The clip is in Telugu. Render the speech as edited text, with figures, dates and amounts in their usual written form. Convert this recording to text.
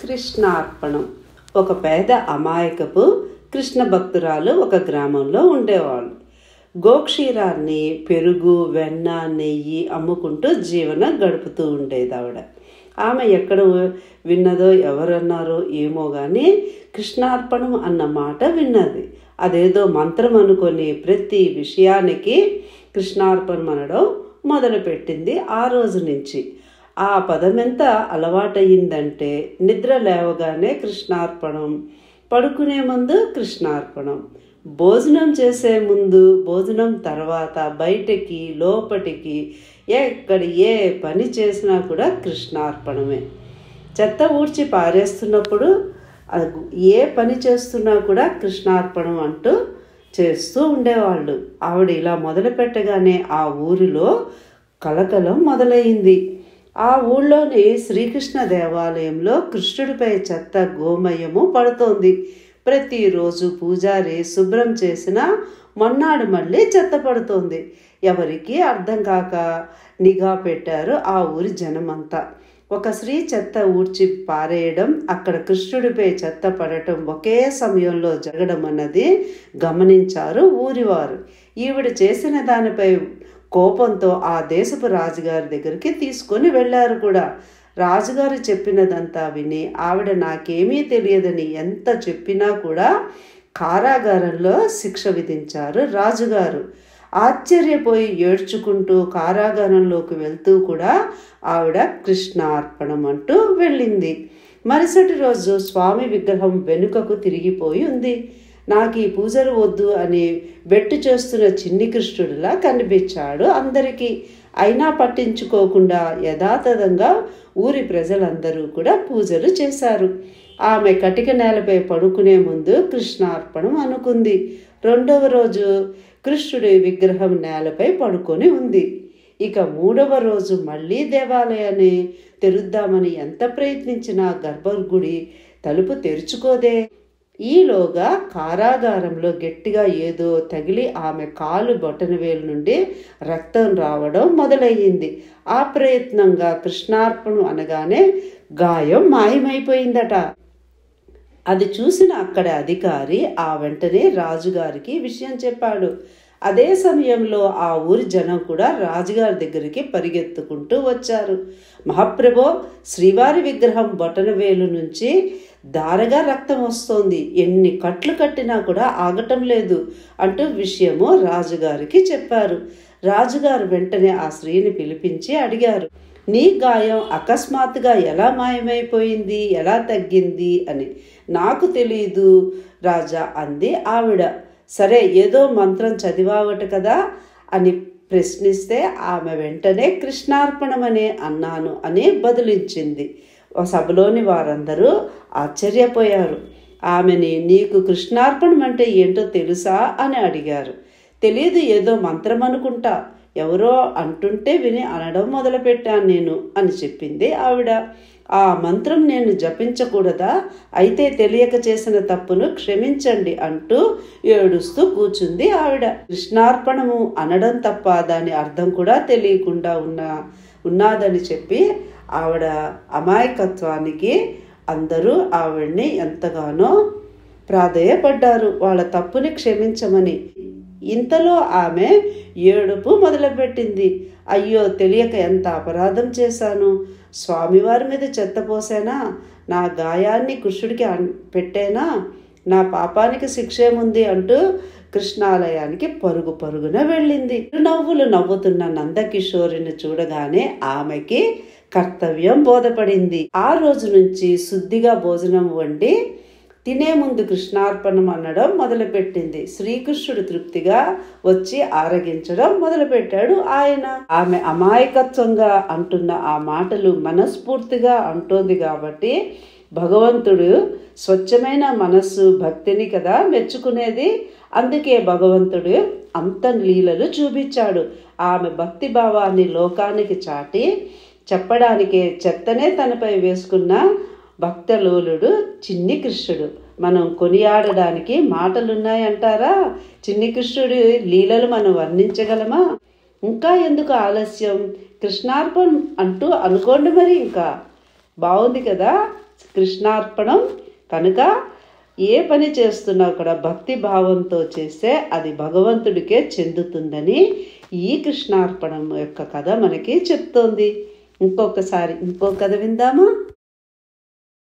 కృష్ణార్పణం. ఒక పేద అమాయకపు కృష్ణ భక్తురాలు ఒక గ్రామంలో ఉండేవాళ్ళు. గోక్షీరాన్ని, పెరుగు, వెన్న, నెయ్యి అమ్ముకుంటూ జీవనం గడుపుతూ ఉండేది ఆవిడ. ఆమె ఎక్కడ విన్నదో ఎవరన్నారో ఏమో కానీ కృష్ణార్పణం అన్న మాట విన్నది. అదేదో మంత్రం అనుకొని ప్రతి విషయానికి కృష్ణార్పణం అనడం మొదలుపెట్టింది. ఆ రోజు నుంచి ఆ పదం ఎంత అలవాటయ్యిందంటే నిద్ర లేవగానే కృష్ణార్పణం, పడుకునే ముందు కృష్ణార్పణం, భోజనం చేసే ముందు, భోజనం తర్వాత, బయటకి లోపటికి ఎక్కడ ఏ పని చేసినా కూడా కృష్ణార్పణమే. చెత్త ఊడ్చి పారేస్తున్నప్పుడు ఏ పని చేస్తున్నా కూడా కృష్ణార్పణం అంటూ చేస్తూ ఉండేవాళ్ళు. ఆవిడ ఇలా మొదలు పెట్టగానే ఆ ఊరిలో కలకలం మొదలైంది. ఆ ఊళ్ళోని శ్రీకృష్ణ దేవాలయంలో కృష్ణుడిపై చెత్త గోమయము పడుతోంది. ప్రతిరోజు పూజారి శుభ్రం చేసిన మొన్నాడు మళ్ళీ చెత్త పడుతోంది. ఎవరికి అర్థం కాక నిఘా పెట్టారు ఆ ఊరి జనమంతా. ఒక స్త్రీ చెత్త ఊడ్చి పారేయడం, అక్కడ కృష్ణుడిపై చెత్త పడటం ఒకే సమయంలో జరగడం అన్నది గమనించారు ఊరివారు. ఈవిడ చేసిన దానిపై కోపంతో ఆ దేశపు రాజుగారి దగ్గరికి తీసుకొని వెళ్ళారు కూడా. రాజుగారు చెప్పినదంతా విని ఆవిడ నాకేమీ తెలియదని ఎంత చెప్పినా కూడా కారాగారంలో శిక్ష విధించారు రాజుగారు. ఆశ్చర్యపోయి ఏడ్చుకుంటూ కారాగారంలోకి వెళ్తూ కూడా ఆవిడ కృష్ణార్పణం అంటూ వెళ్ళింది. మరుసటి రోజు స్వామి విగ్రహం వెనుకకు తిరిగిపోయి ఉంది. నాకు ఈ పూజలు వద్దు అని బెట్టు చేస్తున్న చిన్ని కృష్ణుడిలా కనిపించాడు అందరికీ. అయినా పట్టించుకోకుండా యథాతథంగా ఊరి ప్రజలందరూ కూడా పూజలు చేశారు. ఆమె కటిక నేలపై పడుకునే ముందు కృష్ణార్పణం అనుకుంది. రెండవ రోజు కృష్ణుడి విగ్రహం నేలపై పడుకొని ఉంది. ఇక మూడవ రోజు మళ్ళీ దేవాలయాన్ని తెరుద్దామని ఎంత ప్రయత్నించినా గర్భగుడి తలుపు తెరుచుకోదే. ఈలోగా కారాగారంలో గట్టిగా ఏదో తగిలి ఆమె కాలు బొటనవేలు నుండి రక్తం రావడం మొదలయ్యింది. ఆ ప్రయత్నంగా కృష్ణార్పణం అనగానే గాయం మాయమైపోయిందట. అది చూసిన అక్కడ అధికారి ఆ వెంటనే రాజుగారికి విషయం చెప్పాడు. అదే సమయంలో ఆ ఊరి జనం కూడా రాజుగారి దగ్గరికి పరిగెత్తుకుంటూ వచ్చారు. మహాప్రభో, శ్రీవారి విగ్రహం బొటనవేలు నుంచి ధారగా రక్తం వస్తోంది, ఎన్ని కట్లు కట్టినా కూడా ఆగటం లేదు అంటూ విషయము రాజుగారికి చెప్పారు. రాజుగారు వెంటనే ఆ స్త్రీని పిలిపించి అడిగారు, నీ గాయం అకస్మాత్తుగా ఎలా మాయమైపోయింది, ఎలా తగ్గింది అని. నాకు తెలీదు రాజా అంది ఆవిడ. సరే, ఏదో మంత్రం చదివావట కదా అని ప్రశ్నిస్తే ఆమె వెంటనే కృష్ణార్పణమనే అన్నాను అని బదులించింది. సభలోని వారందరూ ఆశ్చర్యపోయారు. ఆమెని నీకు కృష్ణార్పణం అంటే ఏంటో తెలుసా అని అడిగారు. తెలీదు, ఏదో మంత్రం అనుకుంటా, ఎవరో అంటుంటే విని అనడం మొదలుపెట్టాను నేను అని చెప్పింది ఆవిడ. ఆ మంత్రం నేను జపించకూడదా? అయితే తెలియక చేసిన తప్పును క్షమించండి అంటూ ఏడుస్తూ కూర్చుంది ఆవిడ. కృష్ణార్పణము అనడం తప్ప దాని అర్థం కూడా తెలియకుండా ఉన్నాదని చెప్పి ఆవిడ అమాయకత్వానికి అందరూ ఆవిడ్ని ఎంతగానో ప్రాధేయపడ్డారు వాళ్ళ తప్పుని క్షమించమని. ఇంతలో ఆమె ఏడుపు మొదలుపెట్టింది. అయ్యో, తెలియక ఎంత అపరాధం చేశాను, స్వామివారి మీద చెత్త పోసానా, నా గాయాన్ని కృష్ణుడికి పెట్టేనా, నా పాపానికి శిక్ష ఏముంది అంటూ కృష్ణాలయానికి పరుగు పరుగున వెళ్ళింది. నవ్వులు నవ్వుతున్న నందకిషోరిని చూడగానే ఆమెకి కర్తవ్యం బోధపడింది. ఆ రోజు నుంచి శుద్ధిగా భోజనం వండి తినే ముందు కృష్ణార్పణం అనడం మొదలుపెట్టింది. శ్రీకృష్ణుడు తృప్తిగా వచ్చి ఆరగించడం మొదలుపెట్టాడు ఆయన. ఆమె అమాయకత్వంగా అంటున్న ఆ మాటలు మనస్ఫూర్తిగా అంటోంది కాబట్టి భగవంతుడు స్వచ్ఛమైన మనస్సు, భక్తిని కదా మెచ్చుకునేది. అందుకే భగవంతుడు అంత లీలలు చూపించాడు. ఆమె భక్తి భావాన్ని లోకానికి చాటి చెప్పడానికే చెత్తనే తనపై వేసుకున్న భక్తలోలుడు చిన్ని కృష్ణుడు. మనం కొనియాడడానికి మాటలున్నాయంటారా? చిన్ని కృష్ణుడి లీలలు మనం వర్ణించగలమా? ఇంకా ఎందుకు ఆలస్యం, కృష్ణార్పణం అంటూ అనుకోండి మరి. ఇంకా బాగుంది కదా. కృష్ణార్పణం కనుక ఏ పని చేస్తున్నా కూడా భక్తి భావంతో చేస్తే అది భగవంతుడికే చెందుతుందని ఈ కృష్ణార్పణం యొక్క కథ మనకి చెప్తోంది. ఇంకొక కథ విందామా?